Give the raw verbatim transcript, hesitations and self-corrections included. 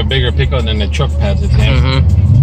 bigger pickup than the truck pads at the end. Mm-hmm.